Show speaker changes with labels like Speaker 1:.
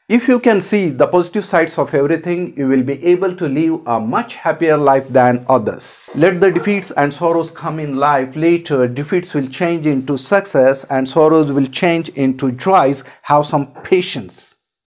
Speaker 1: If you can see the positive sides of everything, you will be able to live a much happier life than others. Let the defeats and sorrows come in life. Later, defeats will change into success and sorrows will change into joys. Have some patience.